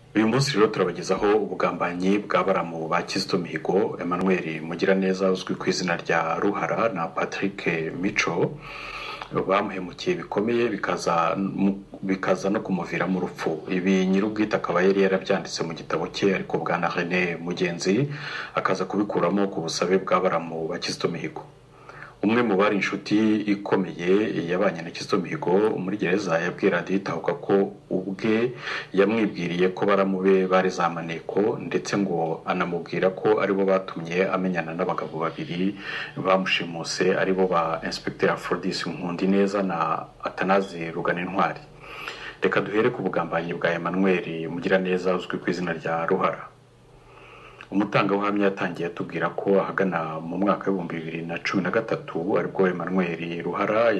uyu munsi rero turabagezaho ubugambanyi bw'abaramu ba Kizito Mihigo, Emmanuel Mugiraneza uzwi ku izina rya Ruhara na Patrick Mico bamuhemukiye bikomeye bikaza no kumuviramo urupfu. Ibi nyir'ubwite akaba yari yarabyanditse mu gitabo cye, ariko bwana René Mugenzi akaza kubikuramo ku busabe bw'abaramu ba Kizito Mihigo. Umwe mu bari inshuti ikomeye yabanye na Kizito Mihigo muri gereza yabwiye radiyo Itahuka ko ubwe yamwibwiriye ko baramube bari za maneko, ndetse ngo anamubwira ko aribo batumye amenyana n'abagabo babiri bamushimuse, aribo ba Inspecteur Aphrodis Nkundineza na Atanazi Ruganintwari. Reka duhere ku bugambanyi bwa Emmanuel Mugiraneza uzwi ku izina rya Ruhara. Umutangabuhamya yatangiye atubwira ko ahagana mu mwaka wa 2013 aribwo Emmanuel Ruhara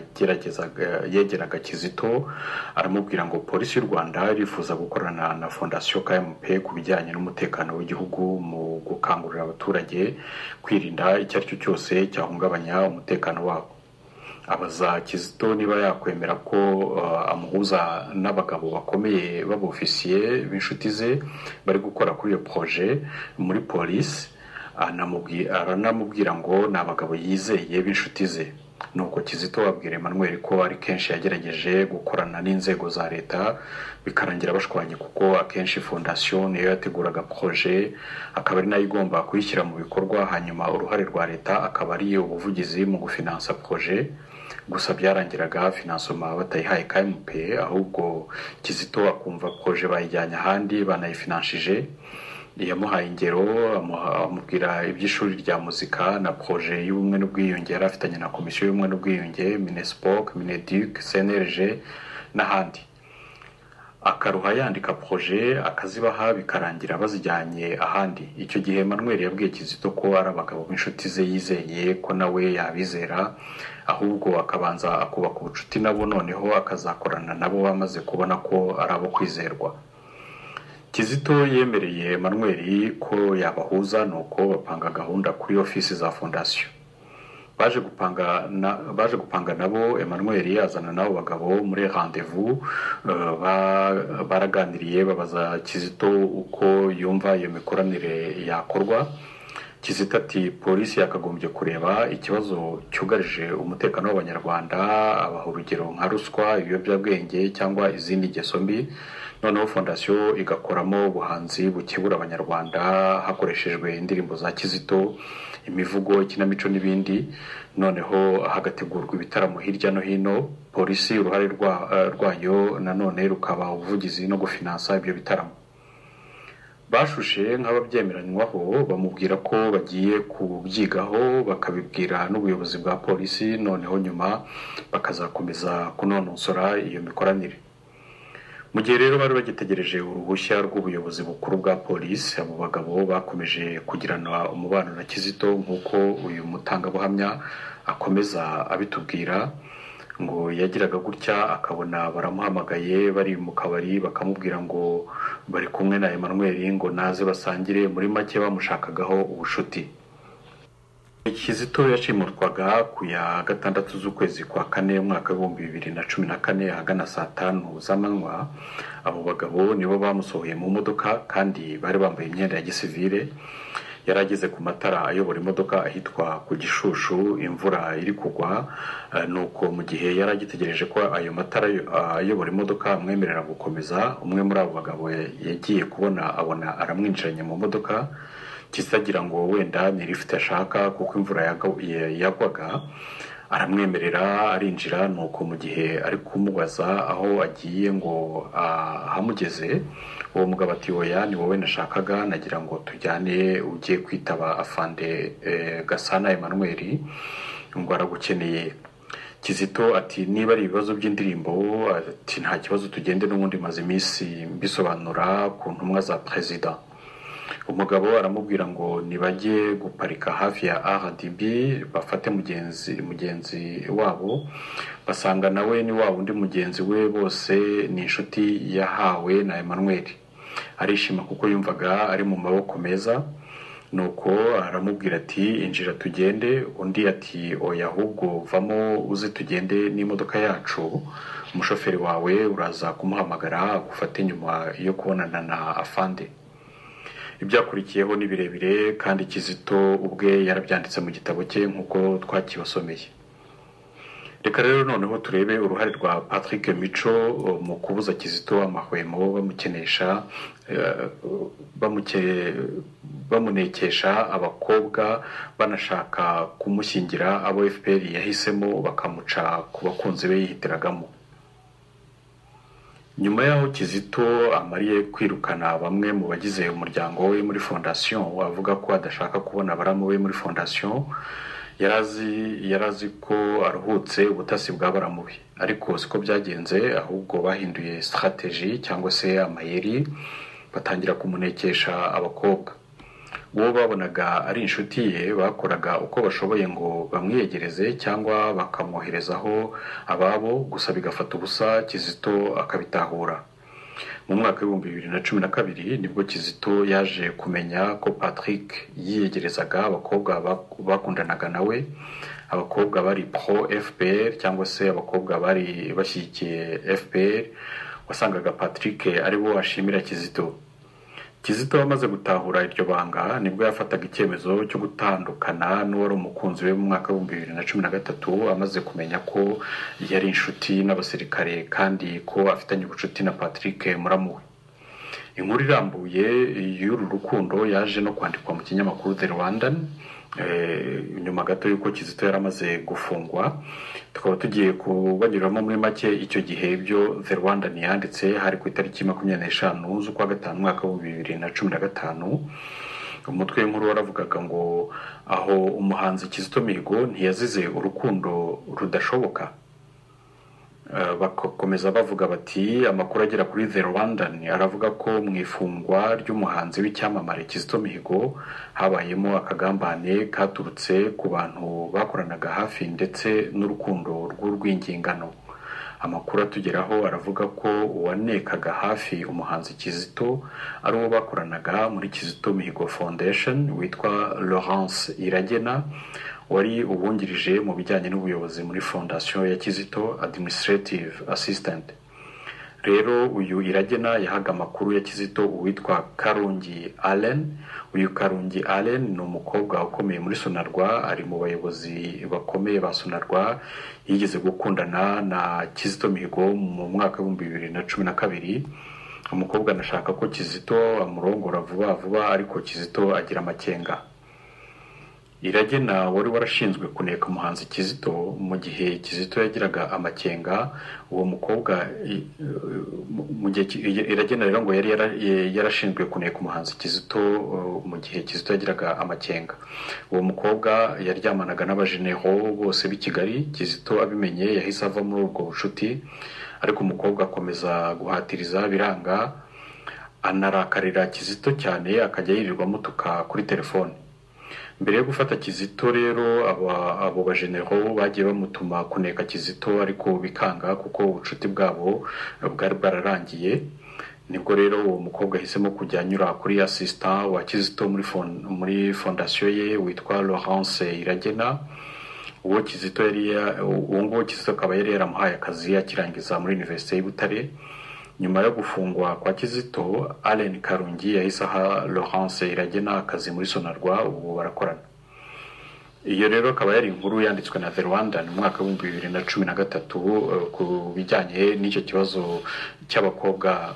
yegeraga Kizito aramubwira ngo polisi y'u Rwanda irifuza gukorana na Fondation KMP ku bijyanye n'umutekano w'igihugu mu gukangurira abaturage kwirinda icyo ari cyo cyose cyahungabanya umutekano wabo. Abaza Kizito niba yakwemera ko amuhuza n'abagabo bakomeye b'abofisiye b'inshuti ze bari gukora kuri iyo projet muri polisi. Aranamubwira ngo ni abagabo yizeye b'inshuti ze. Nuko Kizito abwira Emmanuel ko ari kenshi yagerageje gukorana n'inzego za leta bikarangira bashwanye, kuko akenshi Fondation niyo yateguraga projet akaba ari nayo igomba kuyishyira mu bikorwa, hanyuma uruhare rwa leta akaba ari ubuvugizi mu gufinansa projet. Gusa byarangiraga finansoma batayihaye KMP, ahubwo Kizito akumva projet bayijyanye ahandi banayifinanshije. Yamuhaye ingero, amubwira iby'ishuri rya muzika na projet y'ubumwe n'ubwiyunge yari afitanye na komisiyo y'ubumwe n'ubwiyunge, Minespoc, Mineduc, CNRG n'ahandi. Akaruha yandika projet akazibaha bikarangira bazijyanye ahandi. Icyo gihe Emmanuel yabwiye Kizito ko ari abagabo b'inshuti ze yizeye ko nawe yabizera, ahubwo akabanza akubaka ubucuti nabo, noneho akazakorana nabo bamaze kubona ko ari abo kwizerwa. Kizito yemereye Emmanuel ko yabahuza, nuko bapanga gahunda kuri ofisi za Fondation. Baje gupanga nabo, Emmanuel azana nabo bagabo muri rendezvous. Baraganiriye babaza Kizito uko yumva iyo mikoranire yakorwa. Kizito ati polisi yakagombye kureba ikibazo cyugarije umutekano w'abanyarwanda, abaha urugero nka ruswa, ibiyobyabwenge cyangwa izindi ngeso mbi, noneho Fondation igakoramo ubuhanzi bukebura abanyarwanda hakoreshejwe indirimbo za Kizito, imivugo, ikinamico n'ibindi. Noneho hagategurwa ibitaramo hirya no hino, polisi uruhare rwayo nanone rukaba ubuvugizi no gufinansa ibyo bitaramo. Bashushe nk'ababyemeranywaho, bamubwira ko bagiye kubyigaho bakabibwira n'ubuyobozi bwa polisi, noneho nyuma bakazakomeza kunonosora iyo mikoranire. Mu gihe rero bari bagitegereje uruhushya rw'ubuyobozi bukuru bwa polisi, abo bagabo bakomeje kugirana umubano na Kizito, nk'uko uyu mutangabuhamya akomeza abitubwira. Ngo yagiraga gutya akabona baramuhamagaye bari mu kabari, bakamubwira ngo bari kumwe na Emmanuel ngo naze basangire, muri make bamushakagaho ubushuti. Kizito yashimutwaga ku ya 6 z'ukwezi kwa 4 mwaka wa 2014 ahagana saa 5 z'amanywa. Abo bagabo nibo bamusohoye mu modoka kandi bari bambaye imyenda ya gisivile. Yarageze ku matara ayobora imodoka ahitwa ku Gishushu, imvura iri kugwa. Nuko mu gihe yaragitegereje ko ayo matara ayobora imodoka amwemerera gukomeza, umwe muri abo bagabo yagiye kubona abona aramwinjiranye mu modoka. Kisagira ngo wenda ni lift ashaka kuko imvura yagwaga, aramwemerera arinjira. Nuko mu gihe ari kumubaza aho agiye ngo ahamugeze, uwo mugabo ati oya, ni wowe nashakaga, nagira ngo tujyane, ugiye kwitaba afande Gasana Emmanuel ngo aragukeneye. Kizito ati niba ari ibibazo by'indirimbo ati nta kibazo, tugende, n'ubundi maze iminsi mbisobanura ku ntumwa za president. Umugabo aramubwira ngo nibajye guparika hafi ya RDB bafate mugenzi wabo, basanga nawe ni wa undi mugenzi we, bose ni inshuti yahawe na Emmanuel. Arishima kuko yumvaga ari mu maboko meza. Nuko aramubwira ati injira tugende. Undi ati oya, ahubwo vamo uze tugende n'imodoka yacu umushoferi wawe uraza kumuhamagara gufata inyuma yo kubonana na afande. Ibyakurikiyeho ni birebire kandi Kizito ubwe yarabyanditse mu gitabo cye nk'uko twakibasomeye. Reka rero noneho turebe uruhare rwa Patrick Mico mu kubuza Kizito amahwemo bamunekesha abakobwa banashaka kumushyingira abo FPR yahisemo bakamuca ku bakunzi be yihitiragamo. Nyuma yaho Kizito amariye kwirukana bamwe mu bagize umuryango we muri fondation avuga ko adashaka kubona baramu we muri fondation, yarazi ko aruhutse ubutasi bwa baramubi, ariko siko byagenze, ahubwo bahinduye strategy cyangwa se amayeri batangira kumunekesha abakobwa. Uwo babonaga ari inshuti ye bakoraga uko bashoboye ngo bamwiyegereze cyangwa bakamwoherezaho ababo, gusa bigafata ubusa Kizito akabitahura. Mu mwaka wa 2012 nibwo Kizito yaje kumenya ko Patrick yiyegerezaga abakobwa bakundanaga nawe, abakobwa bari pro FPR cyangwa se abakobwa bari bashyigikiye FPR. Wasangaga Patrick ari bo ashimira Kizito. Kizito amaze gutahura iryo banga nibwo yafataga icyemezo cyo gutandukana n'uwari umukunzi we mu mwaka wa 2013, amaze kumenya ko yari inshuti n'abasirikare kandi ko afitanye ubucuti na Patrick muramuwe. Inkuru irambuye y'uru rukundo yaje no kwandikwa mu kinyamakuru The Rwandan nyuma gato yuko Kizito yaramaze gufungwa. Tukaba tugiye kubanyuramo muri make icyo gihe ibyo The Rwandan yanditse hari ku itariki 25 z'ukwa gatanu mwaka wa 2015. Umutwe w'inkuru waravugaga ngo aho umuhanzi Kizito Mihigo ntiyazize urukundo rudashoboka. Bakomeza bavuga bati amakuru agera kuri The Rwandan aravuga ko mu ifungwa ry'umuhanzi w'icyamamare Kizito Mihigo habayemo akagambane katurutse ku bantu bakoranaga hafi ndetse n'urukundo rw'urwingingano. Amakuru atugeraho aravuga ko uwanekaga hafi umuhanzi Kizito ari uwo bakoranaga muri Kizito Mihigo Foundation witwa Laurence Iragena, wari ubungirije mu bijyanye n'ubuyobozi muri fondation ya Kizito, administrative assistant. Rero uyu Iragena yahaga amakuru ya Kizito uwitwa Karungi Allen. Uyu Karungi Allen ni umukobwa ukomeye muri Sonarwa, ari mu bayobozi bakomeye ba Sonarwa, yigeze gukundana na Kizito Mihigo mu mwaka wa 2012. Umukobwa anashaka ko Kizito amurongora vuba ariko Kizito agira amakenga. Iragena wari warashinzwe kuneka umuhanzi Kizito mu gihe Kizito yagiraga amakenga. Uwo mukobwa mu gihe Iragena rero ngo yari yarashinzwe kuneka umuhanzi Kizito mu gihe Kizito yagiraga amakenga. Uwo mukobwa yaryamanaga n'abajenero bose b'i Kigali. Kizito abimenye yahise ava muri ubwo bucuti, ariko umukobwa akomeza guhatiriza biranga, anarakarira Kizito cyane akajya yirirwa mutuka kuri telefone. Mbere yo gufata Kizito rero abo bajenero bagiye bamutuma kuneka Kizito, ariko bikanga kuko ubucuti bwabo bwari bwararangiye. Nibwo rero uwo mukobwa ahisemo kujya anyura kuri assistant wa Kizito muri fondation ye witwa Laurence Iragena. Uwo Kizito akaba yari yaramuhaye akazi akirangiza muri Université y'Butare. Nyuma yo gufungwa kwa Kizito, Allen Karungi yahise aha Laurence Iragena akazi muri Sonarwa, ubu barakorana. Iyo rero akaba yari inkuru yanditswe na The Rwandan mu mwaka wa 2013 ku bijyanye n'icyo kibazo cy'abakobwa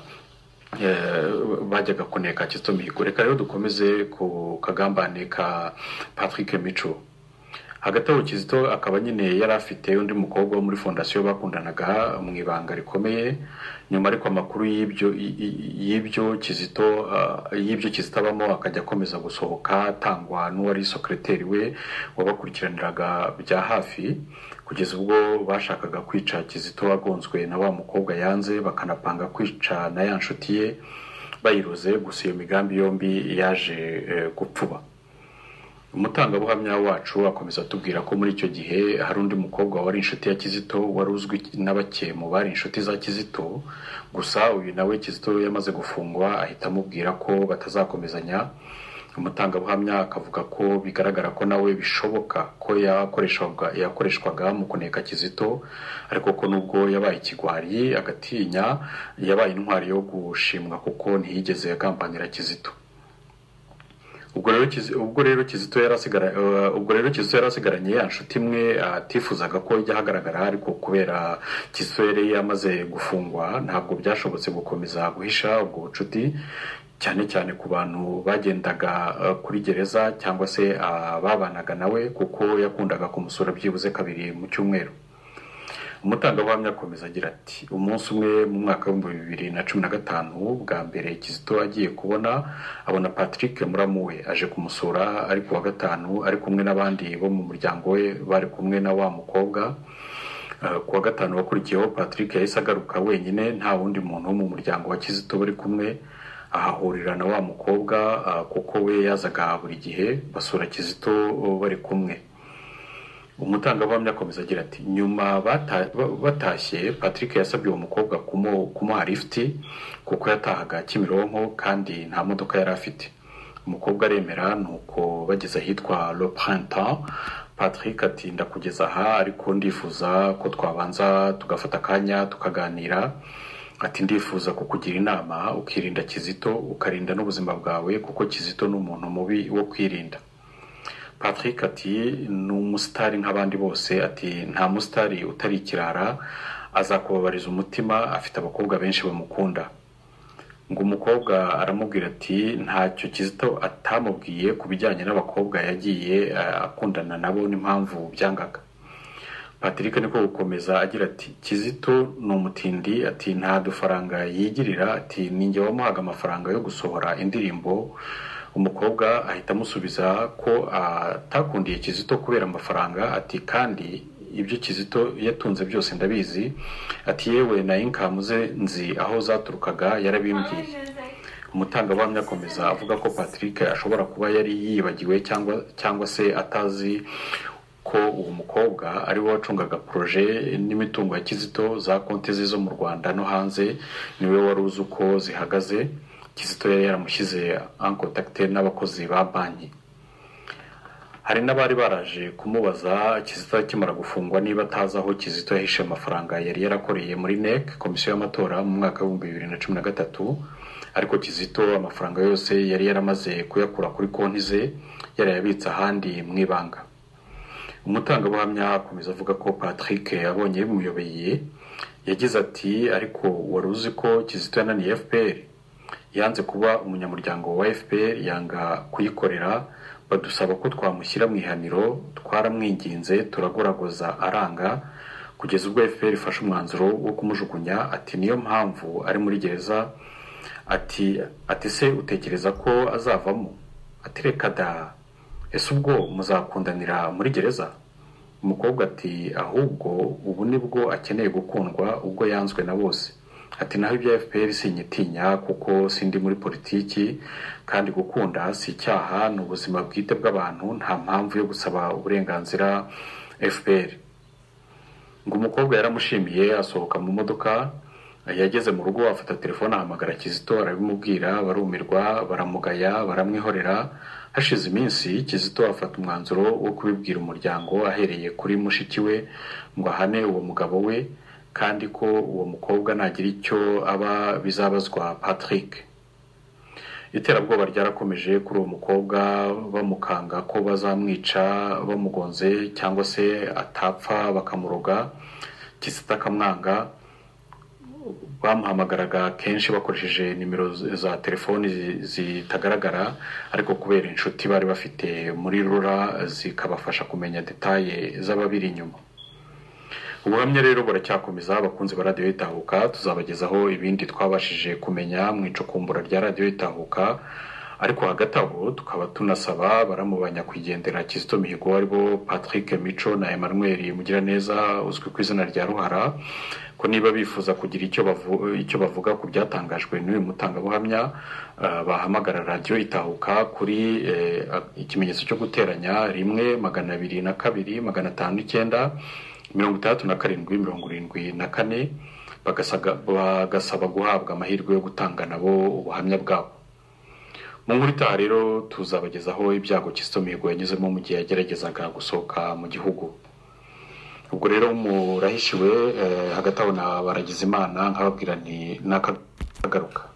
bajyaga kuneka Kizito Mihigo. Reka rero dukomeze ku kagambane ka Patrick Mico. Hagati aho Kizito akaba nyine yari afite undi mukobwa wo muri fondation bakundanaga mu ibanga rikomeye. Nyuma ariko amakuru y'ibyo Kizito abamo akajya akomeza gusohoka atangwa n'uwari secrétaire we wabakurikiraniraga bya hafi, kugeza ubwo bashakaga kwica Kizito agonzwe na wa mukobwa yanze, bakanapanga kwica na ya nshuti ye bayiroze. Gusa iyo migambi yombi yaje gupfuba. Umutangabuhamya wacu akomeza atubwira ko muri icyo gihe hari undi mukobwa wari inshuti ya Kizito wari uzwi n'abake mu bari inshuti za Kizito. Gusa uyu nawe Kizito yamaze gufungwa ahita amubwira ko batazakomezanya, umutangabuhamya akavuga ko bigaragara ko nawe bishoboka ko yakoreshwaga mu kuneka Kizito, ariko ko nubwo yabaye ikigwari agatinya, yabaye intwari yo gushimwa kuko ntiyigeze yagambanira Kizito. ubwo rero Kizito yarasigaranye ya nshuti imwe atifuzaga ko ijya hagaragara, ariko kubera Kizito yari yamaze gufungwa ntabwo byashobotse gukomeza guhisha ubwo bucuti, cyane cyane ku bantu bagendaga kuri gereza cyangwa se babanaga nawe, kuko yakundaga kumusura byibuze 2 mu cyumweru. Umutangabuhamya akomeza agira ati umunsi umwe mu mwaka wa 2015 bwa mbere Kizito agiye abona Patrick muramu we aje kumusura, ari ku wa gatanu ari kumwe n'abandi bo mu muryango we bari kumwe na wa mukobwa. Ku wa gatanu wakurikiyeho Patrick yahise agaruka wenyine, nta wundi muntu wo mu muryango wa Kizito bari kumwe, ahahurira na wa mukobwa kuko we yazaga buri gihe basura Kizito bari kumwe. Umutangabuhamya akomeza agira ati nyuma batashye Patrick yasabye uwo mukobwa kumuha lift kuko yatahaga Kimironko kandi nta modoka yari afite. Umukobwa aremera, nuko bageze ahitwa Le Printemps. Patrick ati ndakugeza aha, ariko ndifuza ko twabanza tugafata akanya tukaganira. Ati ndifuza kukugira inama ukirinda Kizito, ukarinda n'ubuzima bwawe kuko Kizito ni umuntu mubi wo kwirinda. Patrick ati ni umusitari nk'abandi bose, ati nta musitari utari ikirara, azakubabariza umutima, afite abakobwa benshi bamukunda. Ngo umukobwa aramubwira ati ntacyo Kizito atamubwiye ku bijyanye n'abakobwa yagiye akundana nabo n'impamvu byangaga. Patrick niko gukomeza agira ati Kizito ni umutindi, ati nta dufaranga yigirira, ati ninjye wamuhaga amafaranga yo gusohora indirimbo. Umukobwa ahita amusubiza ko atakundiye Kizito kubera amafaranga, ati kandi ibyo Kizito yatunze byose ndabizi, ati yewe na income ze nzi aho zaturukaga yarabimbwiye. Umutangabuhamya akomeza avuga ko Patrick ashobora kuba yari yibagiwe cyangwa se atazi ko uwo mukobwa ari we wacungaga projet n'imitungo ya Kizito, za konti ze zo mu Rwanda no hanze niwe wari uzi uko zihagaze. Kizito yari yaramushyize en contact n'abakozi ba banki. Hari n'abari baraje kumubaza Kizito akimara gufungwa niba atazi aho Kizito yahishe amafaranga yari yarakoreye muri NEC, komisiyo y'amatora, mu mwaka wa 2013, ariko Kizito amafaranga yose yari yaramaze kuyakura kuri konti ze, yarayabitse ahandi mu ibanga. Umutangabuhamya akomeza avuga ko Patrick yabonye bimuyobeye, yagize ati ariko wari uzi ko Kizito yananiye FPR, yanze kuba umunyamuryango wa FPR, yanga kuyikorera, badusaba ko twamushyira mu ihaniro, twaramwinginze turagoragoza aranga, kugeza ubwo FPR ifashe umwanzuro wo kumujugunya. Ati niyo mpamvu ari muri gereza. Ati se utekereza ko azavamo? Ati reka da, ese ubwo muzakundanira muri gereza? Umukobwa ati ahubwo ubu nibwo akeneye gukundwa, ubwo yanzwe na bose. Ati naho ibya FPR sinyitinya kuko sindi muri politiki, kandi gukunda si icyaha, ni ubuzima bwite bw'abantu, nta mpamvu yo gusaba uburenganzira FPR. Ngo umukobwa yaramushimiye, asohoka mu modoka, yageze mu rugo afata telefone ahamagara Kizito, arabimubwira, barumirwa, baramugaya, baramwihorera. Hashize iminsi Kizito afata umwanzuro wo kubibwira umuryango, ahereye kuri mushiki we ngo ahane uwo mugabo we, kandi ko uwo mukobwa nagira icyo aba bizabazwa Patrick. Iterabwoba ryarakomeje kuri uwo mukobwa, bamukanga ko bazamwica bamugonze cyangwa se atapfa bakamuroga. Kizito akamwanga, bamuhamagaraga kenshi bakoresheje nimero za telefoni zitagaragara, ariko kubera inshuti bari bafite muri Rura zikabafasha kumenya detaye z'ababiri inyuma. Ubuhamya rero buracyakomeza, abakunzi ba Radio Itahuka, tuzabagezaho ibindi twabashije kumenya mu icukumbura rya Radio Itahuka. Ariko hagati aho tukaba tunasaba baramubanya kwigendera Kizito Mihigo, aribo Patrick Mico na Emmanuel Mugiraneza uzwi ku izina rya Ruhara, ko niba bifuza kugira icyo bavuga ku byatangajwe n'uyu mutangabuhamya, bahamagara Radio Itahuka kuri ikimenyetso cyo guteranya 1-259-67-74 bagasaba guhabwa amahirwe yo gutanga nabo ubuhamya bwabo. mu nkuru itaha rero tuzabagezaho ibyago Kizito Mihigo yanyuzemo mu gihe yageragezaga gusohoka mu gihugu. Ubwo rero murahishiwe hagati aho na Baragizimana nkababwira nti nakagaruka.